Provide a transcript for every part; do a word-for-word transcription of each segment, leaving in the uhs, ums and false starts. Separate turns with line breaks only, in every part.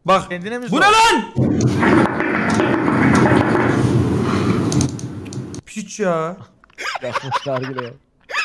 Bak.
Kendine mi
Bu
zor?
ne lan? Piç ya.
Yapmışlar gibi ya.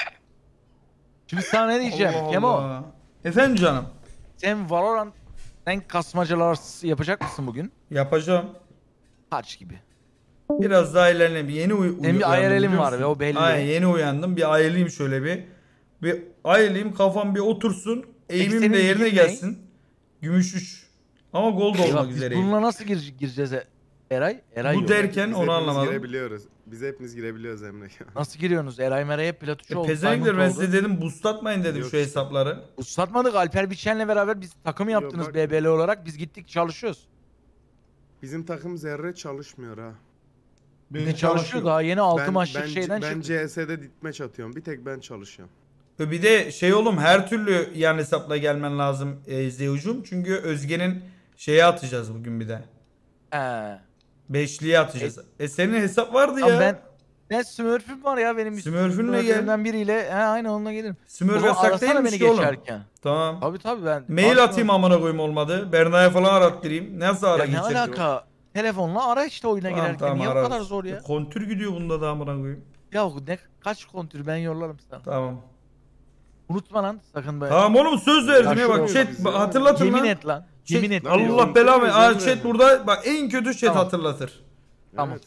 Şimdi sana ne diyeceğim
Allah
Kemo?
Allah. Efendim canım.
Sen Valorant renk kasmacalar yapacak mısın bugün?
Yapacağım.
Kaç gibi?
Biraz daha ilerleyeyim. Yeni uy
Senin bir
uyandım,
ayarelin
biliyor
var
musun?
ve o belli.
Aynen yeni uyandım. Bir ayarlayayım şöyle bir. Bir ayarlayayım, kafam bir otursun. Eğimim
senin
de yerine
ligin ne?
gelsin. Gümüş üç. Ama gold
Eyvah,
olmak
biz
üzereyim.
bununla nasıl gir gireceğiz e- Eray? Eray
Bu
yok.
derken
Biz
onu
hepimiz
anlamadım.
girebiliyoruz. Biz hepimiz girebiliyoruz Emre.
Nasıl giriyorsunuz? Eray Meray hep platoçu
E,
oldu.
Pezevenkler, ben
Diamond
size
oldu.
dedim boostlatmayın dedim
Yok
şu
işte.
hesapları.
Uslatmadık. Alper Biçen'le beraber biz takım yaptınız
bak-
B B L olarak. Biz gittik çalışıyoruz.
Bizim takım zerre çalışmıyor ha.
Ne çalışıyor? Daha yeni altı
Ben,
maçlık
ben,
şeyden
ben
çıktık.
C S'de ditmeç atıyorum. Bir tek ben çalışıyorum.
E, Bir de şey oğlum, her türlü yan hesapla gelmen lazım e, Zeyucum. Çünkü Özge'nin şeye atacağız bugün bir de.
He.
Beşliğe atacağız. E, senin hesap vardı
Ama
ya.
ben ben Smurf'üm var ya benim.
Smurf'ünle gel.
Smurf'ümden biriyle. He aynen onunla gelirim.
Smurf
Baba,
yasak
arasana
değilmiş
beni
ki oğlum.
geçerken.
Tamam.
Tabii tabii ben.
Mail
Başka-
atayım amına koyayım olmadı. Berna'ya falan arattırayım. Nasıl ara
Ya ne
geçecek?
alaka? Telefonla ara işte oyuna
Tamam,
girerken.
tamam,
Niye
ararız.
bu kadar zor ya?
Kontür gidiyor bunda da amına koyayım.
Ya ne kaç kontür ben yollarım sana.
Tamam.
Unutma lan sakın be.
Tamam oğlum, söz verdim ya bak
Yaşıyor
chat
bizi
bak,
ya.
hatırlatın
Yemin
lan.
et lan.
Chat-
Yemin et.
Allah
Yemin
belamı.
et.
Aa,
Yemin
chat
ederim.
burada bak en kötü chat
Tamam.
hatırlatır.
Tamam.
Evet.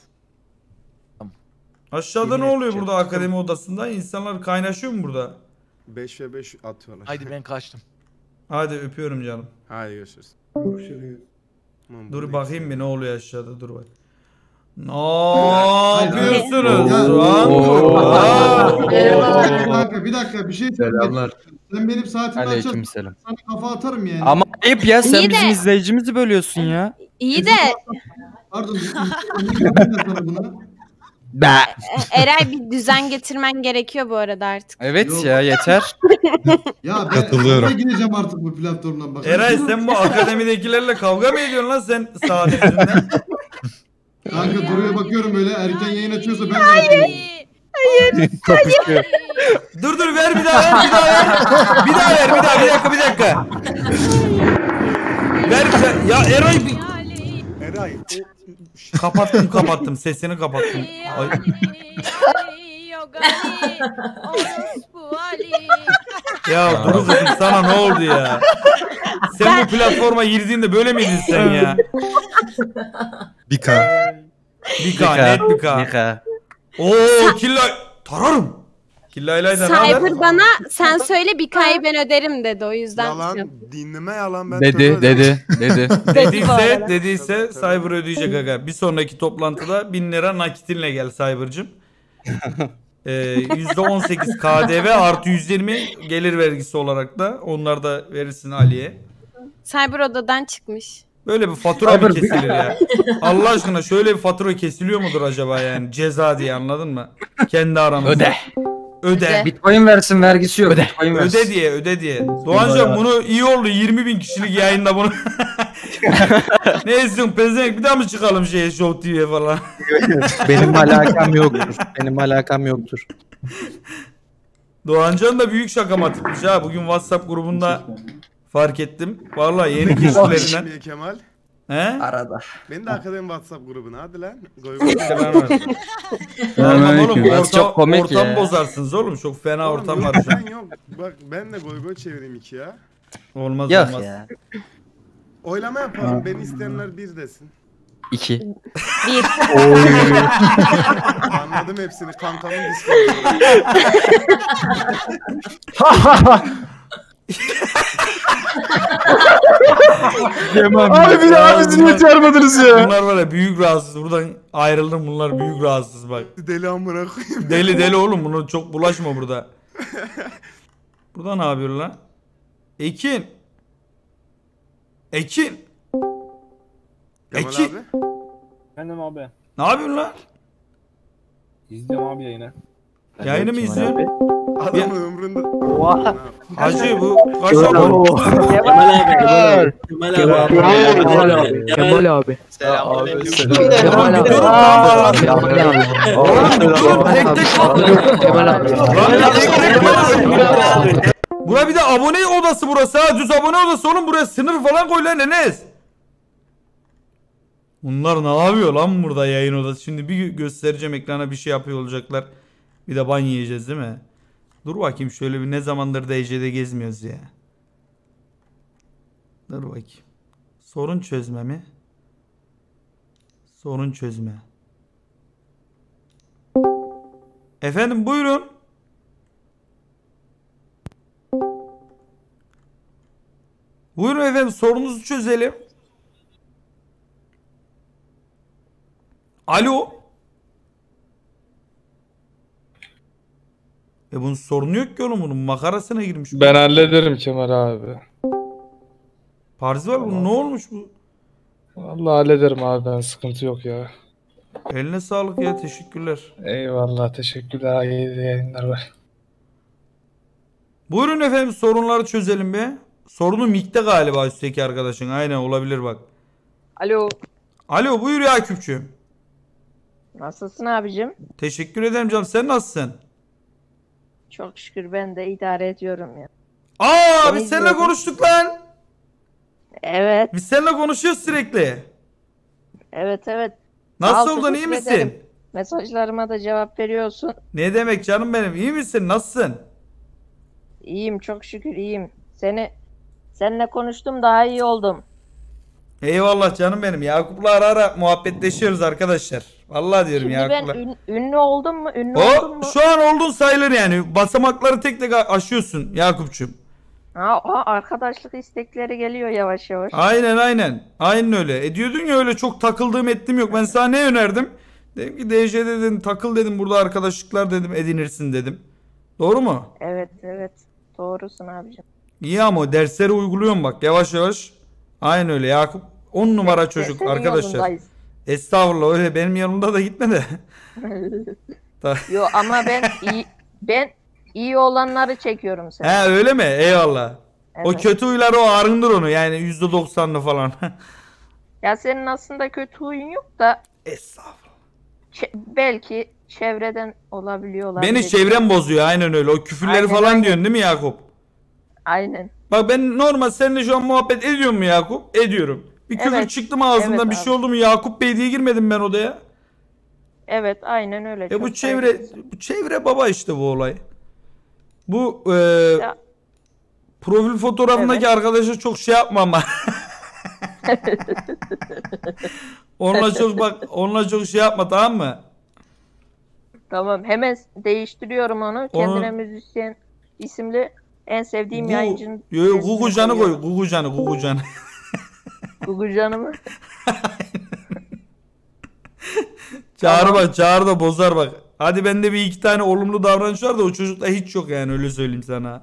Aşağıda
Yemin
ne
et,
oluyor
chat.
burada akademi odasında? İnsanlar kaynaşıyor mu burada?
beş ve beş atıyorlar.
Haydi ben kaçtım.
Hadi öpüyorum canım.
Hadi görüşürüz. Tamam,
Dur
bu
bakayım
ne?
bir ne oluyor aşağıda, dur bak. Ne
hayır.
yapıyorsunuz?
Ya-
Lan?
Oo.
Aa!
Bir dakika, bir dakika bir şey söyleyeyim.
Selamlar.
Sen benim saatimi açarsan
Aleykümselam.
sana kafa atarım yani.
Ama ayıp ya, sen
İyi de-
bizim izleyicimizi bölüyorsun ya.
İyi de
Pardon. Ben sana bunu.
Be.
e, Eray bir düzen getirmen gerekiyor bu arada artık.
Evet
Yok.
ya, yeter.
Ya ben
Katılıyorum.
kafaya gireceğim artık bu platformdan bak.
Eray sen bu akademidekilerle kavga mı ediyorsun lan sen saat yüzünden?
Kanka Duru'ya bakıyorum böyle erken yayın açıyorsa ben de açıyorum.
Kapışıyor.
Dur dur ver bir daha ver bir daha ver. Bir daha ver bir daha, bir dakika bir dakika. Ver bir daha. Ya Eray bir...
Eray.
Kapattım kapattım sesini kapattım. Ay. Ya Duru kızım sana ne oldu ya? Sen bu platforma girdiğinde böyle miydin sen ya?
Bir K.
Bir K net bir K.
Nika.
Oo killa tararım. Killa ilayda ne haber?
Cyber bana sen söyle bir kayı ben öderim dedi o yüzden.
Yalan. Dinleme yalan. Ben
Dedi,
tövbe
dedi, dedi.
Dediyse, dediyse Cyber ödeyecek aga. Bir sonraki toplantıda bin lira nakitinle gel Cyber'cım. Ee, yüzde on sekiz K D V artı yüz yirmi gelir vergisi olarak da onlar da verirsin Ali'ye.
Cyber odadan çıkmış.
Böyle bir fatura mı kesilir ya? Allah aşkına şöyle bir fatura kesiliyor mudur acaba yani? Ceza diye, anladın mı? Kendi aramızda.
Öde.
Öde.
Bitcoin versin, vergisi yok. Öde. Bitcoin versin.
Öde diye, öde diye. Doğancan bunu iyi oldu. yirmi bin kişilik yayında bunu. Ne istiyorsun? Pezevenk bir daha mı çıkalım şeye, Show T V'ye falan?
Benim alakam yoktur. Benim alakam yoktur.
Doğancan da büyük şakamatikmiş ha. Bugün WhatsApp grubunda fark ettim. Vallahi yeni keşiflerinden.
Emre Kemal.
He?
Arada.
Beni de akademi WhatsApp grubuna hadi lan. Goy goy.
Tamam oğlum,
Biraz
ortam,
çok komik
ortam
ya.
bozarsınız oğlum. Çok fena
Oğlum
ortam
yok,
var şu an.
ben yok. Bak ben de goy goy çevireyim iki ya.
Olmaz
Yok
olmaz.
ya.
Oylama yapalım. Beni isteyenler bir desin.
İki.
Bir.
Anladım hepsini. Kankamın Discord'da.
Abi bir daha bizi niye çağırmadınız ya?
Bunlar var ya büyük rahatsız. Buradan ayrıldım, bunlar büyük rahatsız bak.
Deli amına koyayım.
Deli deli oğlum, bunu çok bulaşma burada. Burada ne yapıyor lan? Ekin. Ekin.
Kemal
Ekin.
abi.
Efendim abi.
Ne yapıyorsun lan?
İzliyorum abi yayını.
Yayını mı izliyorsun?
Adamın ömründe.
Hacı bu kaç oldu?
Kemal abi. Kemal abi. Kemal abi. Kemal abi.
Kemal abi. Dur lan. Dur tek tek.
Kemal abi.
Lan tek tek. Bura bir de abone odası burası ha. Düz abone odası oğlum, buraya sınır falan koy lan Enes. Bunlar ne yapıyor lan burada yayın odası? Şimdi bir göstereceğim ekrana bir şey yapıyor olacaklar. Bir de ban yiyeceğiz değil mi? Dur bakayım şöyle bir ne zamandır D C'de gezmiyoruz ya. Dur bakayım. Sorun çözme mi? Sorun çözme. Efendim buyurun. Buyurun efendim sorunuzu çözelim. Alo. E bunun sorunu yok ki oğlum, bunun makarasına girmiş.
Ben hallederim Kemal abi.
Parzival bunun ne olmuş bu?
Vallahi hallederim abi, ben sıkıntı yok ya.
Eline sağlık ya, teşekkürler.
Eyvallah, teşekkürler, iyi yayınlar var.
Buyurun efendim sorunları çözelim be. Sorunu mikte galiba üstteki arkadaşın. Aynen olabilir bak.
Alo.
Alo buyur Yakup'cığım.
Nasılsın abicim?
Teşekkür ederim canım, sen nasılsın?
Çok şükür ben de idare ediyorum ya.
Aa
Seni
biz seninle
izliyorum.
konuştuk lan.
Evet.
Biz seninle konuşuyoruz sürekli.
Evet evet.
Nasıl
Sağ ol,
oldun, iyi
teşekkür
misin?
ederim. Mesajlarıma da cevap veriyorsun.
Ne demek canım benim, iyi misin, nasılsın?
İyiyim çok şükür iyiyim. Seni seninle konuştum daha iyi oldum.
Eyvallah canım benim. Yakup'la ara ara muhabbetleşiyoruz arkadaşlar. Vallahi diyorum
Şimdi ben
Yakup'la.
ün- ünlü oldum mu? Ünlü oldum
O
mu?
şu an oldun sayılır yani. Basamakları tek tek aşıyorsun Yakup'cum.
Ha, ha, arkadaşlık istekleri geliyor yavaş yavaş.
Aynen aynen. Aynen öyle. E diyordun ya öyle çok takıldığım ettim yok. Ben sana ne önerdim? Dedim ki D J'de dedim takıl dedim, burada arkadaşlıklar dedim edinirsin dedim. Doğru mu?
Evet evet. Doğrusun abicim.
İyi ama o dersleri uyguluyorum bak yavaş yavaş. Aynen öyle Yakup. on numara çocuk
Senin
arkadaşlar.
yolundayız.
Estağfurullah, öyle benim yanımda da gitme de.
Yo ama ben iyi ben iyi olanları çekiyorum sen.
He öyle mi? Eyvallah. O
Evet.
kötü huyları o arındır onu yani yüzde doksanlı falan.
Ya senin aslında kötü huyun yok da
Estağfurullah.
çe- belki çevreden olabiliyorlar.
Beni çevrem bozuyor aynen öyle. O küfürleri
Aynen,
falan
aynen.
diyorsun değil mi Yakup?
Aynen.
Bak ben normal seninle şu an muhabbet ediyorum mu Yakup? Ediyorum. Bir küfür
Evet.
çıktı mı ağzımdan,
Evet
bir
abi.
şey oldu mu Yakup Bey diye girmedim ben odaya.
Evet aynen öyle.
E
Çok
bu çevre
saygılısın.
bu çevre baba işte bu olay. Bu e,
Ya.
profil fotoğrafındaki
Evet.
arkadaşa çok şey yapma ama. onunla çok bak onunla çok şey yapma, tamam mı?
Tamam hemen değiştiriyorum onu. Kendine müzisyen isimli en sevdiğim yayıncının.
Yo, yo,
resmini
Gugucan'ı koy.
koyuyorum.
Gugucan'ı, Gugucan'ı.
Gugucan'ı mı?
Çağrı bak, Çağrı da bozar bak. Hadi bende bir iki tane olumlu davranış var da o çocukta hiç yok yani, öyle söyleyeyim sana.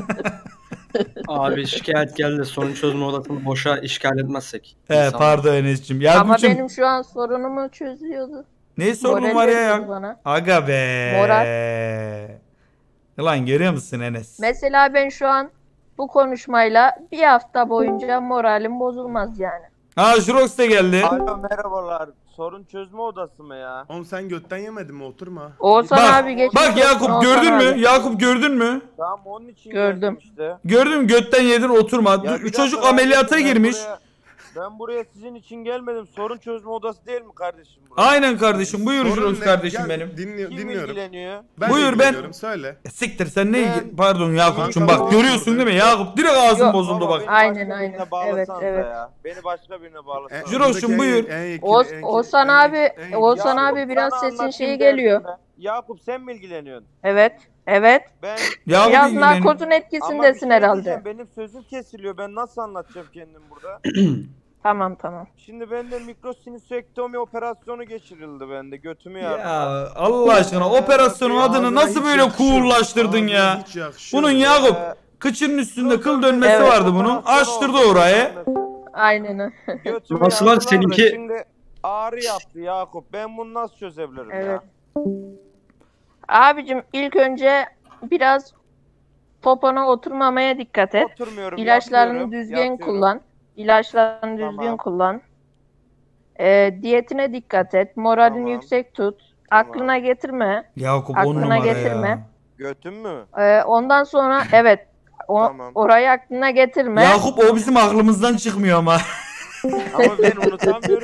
Abi şikayet geldi. Sorun çözme odasını boşa işgal etmezsek.
He
İnsanlar-
pardon Enes'cim.
Ama
Yakup'cum
benim şu an sorunumu çözüyordu.
ne sorunun
Moral
var ya
veriyordu
ya?
bana.
Aga be.
Moral.
Ulan görüyor musun Enes?
Mesela ben şu an bu konuşmayla bir hafta boyunca moralim bozulmaz yani.
Ha Jurox da geldi.
Alo merhabalar. Sorun çözme odası mı ya?
Oğlum sen götten yemedin mi? Oturma.
Oğuzhan
Bak,
abi geçmiş
bak
olsun,
Yakup
Oğuzhan
gördün mü?
abi.
Yakup gördün mü?
Tamam onun için
Gördüm.
geldim işte.
Gördün mü? Götten yedin oturma.
Ya
Dur,
bir
çocuk
dakika,
ameliyata
ben
girmiş.
buraya- ben buraya sizin için gelmedim. Sorun çözme odası değil mi kardeşim burası?
Aynen kardeşim. Buyur
Sorun
Jurox
ne?
kardeşim
Gel,
benim.
Dinliyor,
Kim
dinliyorum.
ilgileniyor?
Ben
Buyur,
de
ben-
ilgileniyorum, söyle.
E, siktir sen ne
Ben-
ilgi- Pardon Yakup'cum
Kanka,
bak
ben-
görüyorsun değil mi? Yakup direkt ağzım
Yok,
bozuldu
Baba,
bak.
beni
Aynen,
başka
aynen.
birine bağlasanıza
Evet, evet.
ya. Beni başka birine bağlasanıza.
En-
Jurox'cum,
buradaki en-
buyur.
en yakın-
Oğuz,
en-
Oğuzhan
en-
abi,
en-
Oğuzhan
Yakup,
abi biraz
sana
sesin
anlatayım
şeyi
derdim
geliyor.
ben. Yakup sen mi ilgileniyorsun?
Evet, evet.
Ben
Yakup
Biraz
ilgileniyor.
narkozun
Ama bir
etkisindesin
şey
herhalde.
diyeceğim, benim sözüm kesiliyor. Ben nasıl anlatacağım kendim burada?
Tamam tamam.
Şimdi bende mikrosinüsektomi operasyonu geçirildi bende. Götümü yardım.
Ya Allah aşkına operasyonun adını
Ağzına
nasıl
hiç
böyle
yakışıyor.
coollaştırdın
Ağzına
ya?
hiç yakışıyor.
Bunun
Ee,
Yakup kıçının üstünde kıl dönmesi
Evet.
vardı bunun. Açtırdı orayı.
Aynen öyle.
Götümü
Nasıl lan
yardılar da
seninki?
Şimdi ağrı yaptı Yakup. Ben bunu nasıl çözebilirim
Evet.
ya?
Abicim ilk önce biraz popona oturmamaya dikkat et.
Oturmuyorum.
İlaçlarını
yatıyorum,
düzgün
yatıyorum.
kullan. İlaçlarını
Tamam.
düzgün kullan. Ee, diyetine dikkat et. Moralini
Tamam.
yüksek tut.
Tamam.
Aklına getirme.
Yakup on
Aklına
numara
getirme.
ya.
Götüm mü?
Ee, ondan sonra evet. O,
Tamam.
Orayı aklına getirme.
Yakup o bizim aklımızdan çıkmıyor ama.
Ama ben unutamıyorum ki.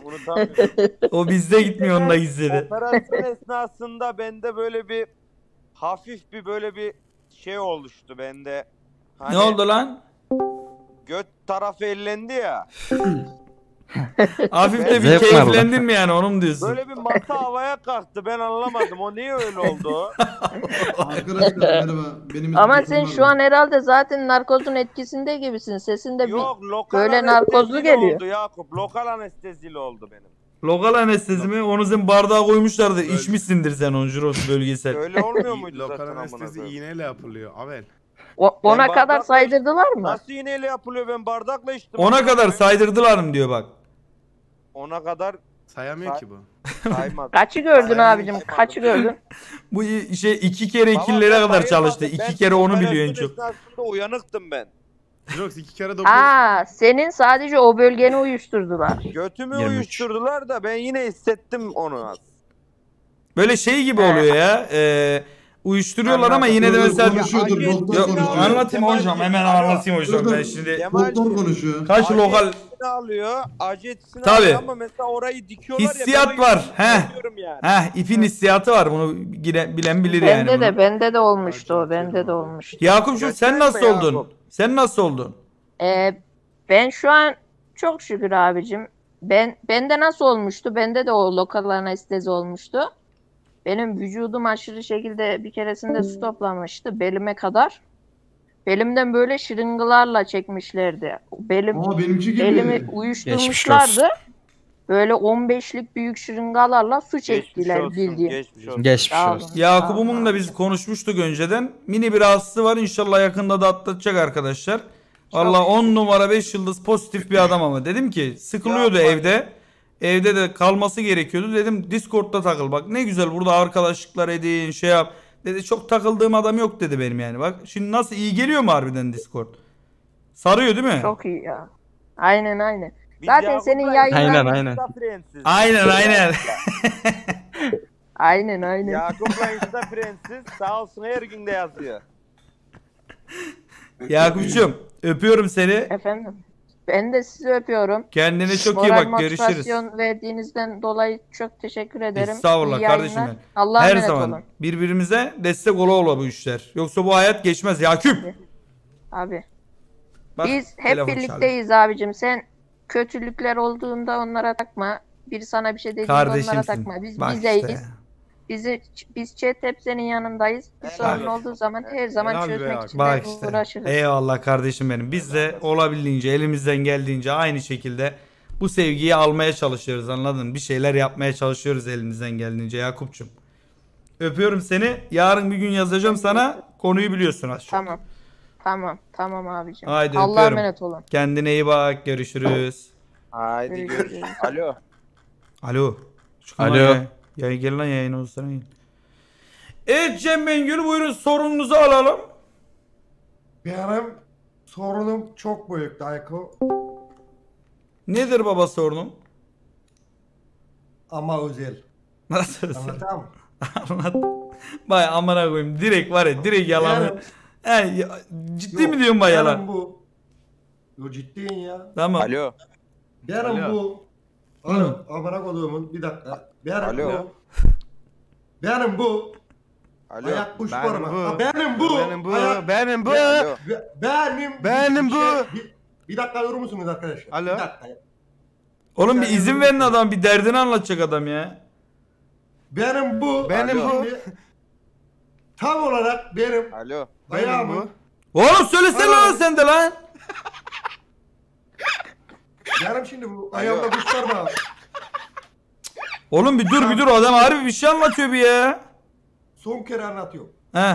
Unutamıyorum.
O bizde gitmiyor, onunla gizledi.
Operasyon esnasında bende böyle bir hafif bir böyle bir şey oluştu bende. Hani
Ne oldu lan?
göt tarafı ellendi ya.
Hafif de bir
Zevk var
keyiflendin mi yani, onu mu diyorsun?
Böyle bir masa havaya kalktı. Ben anlamadım. O niye öyle oldu?
Arkadaşlar merhaba. Benim
Ama
ismim
sen
Furkan
şu
var.
an herhalde zaten narkozun etkisinde gibisin. Sesinde bir
Yok, lokal
böyle
anestezili
narkozlu geliyor.
oldu Yakup. Lokal anestezili oldu benim.
Lokal anestezi mi? Onu sen bardağa koymuşlardı. İçmişsindir sen onu, Juros bölgesel.
Öyle olmuyor muydu
Lokal
zaten amına
anestezi
koyayım?
iğneyle yapılıyor. Avel.
O- ona
Ben
kadar
bardakla-
saydırdılar mı?
Nasıl iğneyle yapılıyor? Ben bardakla içtim.
Ona
amına
kadar
koyayım.
saydırdılar mı diyor bak.
Ona kadar
Sayamıyor
Say-
ki bu.
saymadım.
Kaçı gördün
Ay,
abicim?
saymadım.
Kaçı gördün?
Bu i- şey iki kere
Baba,
ikililere
ben
kadar
bayılmadım.
çalıştı.
Ben
İki kere onu biliyor en
operasyon
çok.
esnasında uyanıktım ben.
Jirox iki kere dokuz.
Aa, senin sadece o bölgeni uyuşturdular.
Götümü
yirmi üç.
uyuşturdular da ben yine hissettim onu az.
Böyle şey gibi oluyor ya. E, uyuşturuyorlar ama yine de
Dur, dur,
mesela...
konuşuyordur,
Acı
doktor
Yok,
etkisini
konuşuyor.
alıyor.
anlatayım hocam, hemen
Alo.
anlatayım hocam.
Dur,
Ben
dur.
şimdi
Kemal-
Doktor konuşuyor.
kaç
Acı
lokal
etkisini alıyor. Acı etkisini
Tabii.
alıyor ama mesela orayı dikiyorlar ya.
hissiyat
ben
var.
o
Heh.
diyorum yani.
Heh, ipin hissiyatı var. Bunu gire- bilen bilir yani.
Bende de
bunu.
bende de olmuştu o. Bende de olmuştu.
Yakup'cum sen
Gösterme
nasıl oldun?
Yakup.
Sen nasıl oldun?
Ee, ben şu an çok şükür abicim. Ben bende nasıl olmuştu? Bende de o lokal anestezi olmuştu. Benim vücudum aşırı şekilde bir keresinde su toplamıştı belime kadar. Belimden böyle şırıngalarla çekmişlerdi. Belim
Aa benimki gibi.
elimi uyuşturmuşlardı. Böyle on beşlik büyük şırıngalarla su
Geçmiş
çektiler
olsun,
bildiğin.
geçmiş olsun.
Geçmiş
Sağ
olsun.
olun.
Yakup'umun da biz konuşmuştuk önceden. Mini bir rahatsızlığı var. İnşallah yakında da atlatacak arkadaşlar. Valla on numara beş yıldız pozitif bir adam ama. Dedim ki sıkılıyordu
Yapma.
evde. Evde de kalması gerekiyordu. Dedim Discord'da takıl. Bak ne güzel burada arkadaşlıklar edin, şey yap. Dedi çok takıldığım adam yok dedi benim yani. Bak şimdi nasıl iyi geliyor mu harbiden Discord? Sarıyor değil mi?
Çok iyi ya. Aynen aynen.
Biz
Zaten
Yakup'la
senin yayınlar-
Aynen, aynen.
Insta friendsiz.
Aynen aynen.
Aynen aynen.
Yakup'la Insta friendsiz. Sağ olsun her gün de yazıyor.
Yakup'cum öpüyorum seni.
Efendim. Ben de sizi öpüyorum.
Kendine çok iyi
Moral
bak, görüşürüz.
motivasyon verdiğinizden dolayı çok teşekkür ederim.
Estağfurullah
İyi
kardeşim
yayınlar.
benim.
Allah'a
Her
emanet
zaman
olun.
birbirimize destek ola ola bu işler. Yoksa bu hayat geçmez Yakup.
Abi.
Bak,
Biz hep
telefon
birlikteyiz abicim. Sen kötülükler olduğunda onlara takma. Biri sana bir şey dediğinde onlara
Kardeşimsin.
takma. Biz
Bak
bizeyiz.
işte.
Bizi, biz chat hep senin yanındayız. Bir sorun olduğu zaman her zaman
Helal be
çözmek
Yakup.
için
Bak
de
işte.
uğraşırız.
Eyvallah kardeşim benim. Biz de olabildiğince elimizden geldiğince aynı şekilde bu sevgiyi almaya çalışıyoruz, anladın mı? Bir şeyler yapmaya çalışıyoruz elimizden geldiğince Yakup'cum. Öpüyorum seni. Yarın bir gün yazacağım sana. Konuyu biliyorsun az çok.
Tamam. Tamam. Tamam abicim.
Haydi
Allah'a
öpüyorum.
emanet olun.
Kendine iyi bak. Görüşürüz.
Haydi
Görüşürüz.
görüşürüz. Alo.
Alo. Çıkın
Alo.
lan yayın. Yayın gel lan yayın olsana yayın. Evet Cem Bengül, buyurun sorununuzu alalım.
Benim sorunum çok büyük Dayko
Nedir baba sorunun?
ama özel.
Nasıl özel?
Anlatamam.
Anlat. Bay amına koyayım. Direkt var ya, direkt yalan.
Benim-
He, ya- ciddi mi diyorsun bay
benim
yalan?
bu. Yo ciddiyim ya.
Tamam.
Alo.
Benim
Alo.
bu. Alo. Amına koduğumun bir dakika. Benim
Alo.
bu. Benim bu.
Alo.
Ayak kuş
Benim
parmağı.
bu.
Ha, Benim bu.
Benim bu.
Ayak-
Benim bu.
Alo.
Be- Benim.
Benim
bir
bu.
şey- Bir, bir dakika durur musunuz arkadaşlar?
Alo.
Bir dakika.
Oğlum bir
Sen
izin
yürü.
verin, adam bir derdini anlatacak adam ya.
Benim bu.
Benim
Alo.
bu.
Şimdi tam olarak benim
Alo.
Benim
ayağımın.
bu.
Oğlum söylesene
Alo.
lan sen de lan.
Benim şimdi bu ayağımda kuş parmağı.
Oğlum bir dur bir dur, adam harbi bir şey anlatıyor bir ya.
Son kere anlatıyorum.
He.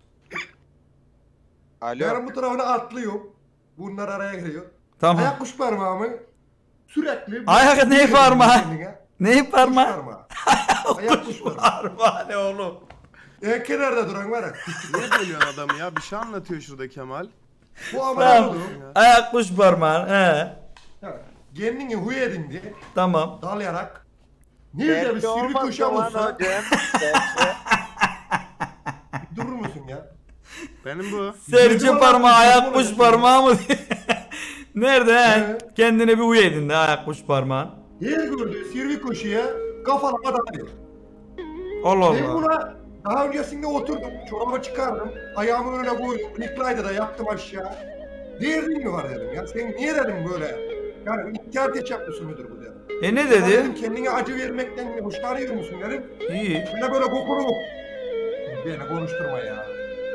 Alo.
Benim bu tarafına atlıyorum. Bunlar araya giriyor.
Tamam.
Ayak kuş parmağımı sürekli...
Ayak ne parmağı?
Kendine.
Ne
Kuş
parmağı?
parmağı. Ayak kuş parmağı.
Parmağı ne oğlum?
En kenarda duran var ya.
Niye bölüyorsun adamı ya? Bir şey anlatıyor şurada Kemal.
Bu amına
Tamam.
koduğum.
Ayak kuş parmağı. He.
Kendini huy edindi.
Tamam.
Dalayarak. Nerede bir
Belki
sirvi
olmaz
köşem
lan
olsa.
hocam. Belki.
Durur musun ya?
Benim bu.
Serçe
Bizim
parmağı,
olan-
ayak
bizim
kuş
olan-
parmağı mı? Nerede he?
Evet.
Kendine bir uy edin de ayak kuş parmağı.
Her gördüğü sirvi koşuya kafalama dalıyor.
Allah
Ben
Allah.
buna daha öncesinde oturdum, çorabı çıkardım, ayağımın önüne koydum, Recline'da da yattım aşağı. Derdin mi var dedim ya, sen niye dedim böyle? Yani ihtiyar teşebbüsü müdür bu dedim.
E ne
Ya
dedi?
dedim, kendine acı vermekten mi hoşlanıyor musun dedim.
İyi.
Böyle böyle kokunu beni konuşturma ya.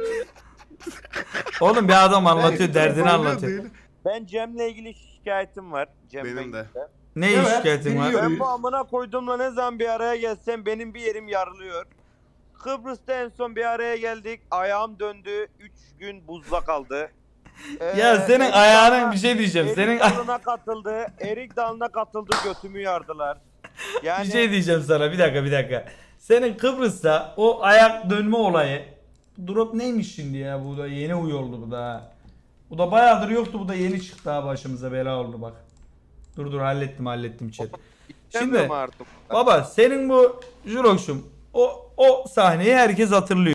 Oğlum bir adam anlatıyor, derdini anlatıyor.
Ben Cem'le ilgili şikayetim var. Cem
Benim
Bey'le.
de.
Ne
Evet,
şikayetin var?
biliyorum.
Ben bu amına koyduğumla ne zaman bir araya gelsem benim bir yerim yarılıyor. Kıbrıs'ta en son bir araya geldik. Ayağım döndü. üç gün buzda kaldı. Ee,
Ya senin
Erik
ayağının
Dalı'na-
bir şey diyeceğim.
Erik
Senin
dalına katıldı. Erik dalına katıldı. Götümü yardılar. Yani
bir şey diyeceğim sana. Bir dakika bir dakika. Senin Kıbrıs'ta o ayak dönme olayı. Drop neymiş şimdi ya? Bu da yeni uy oldu bu da. ha. Bu da bayağıdır yoktu. Bu da yeni çıktı ha, başımıza bela oldu bak. Dur dur hallettim hallettim chat.
İstemiyorum
Şimdi
artık.
baba senin bu Jurox'um o o sahneyi herkes hatırlıyor.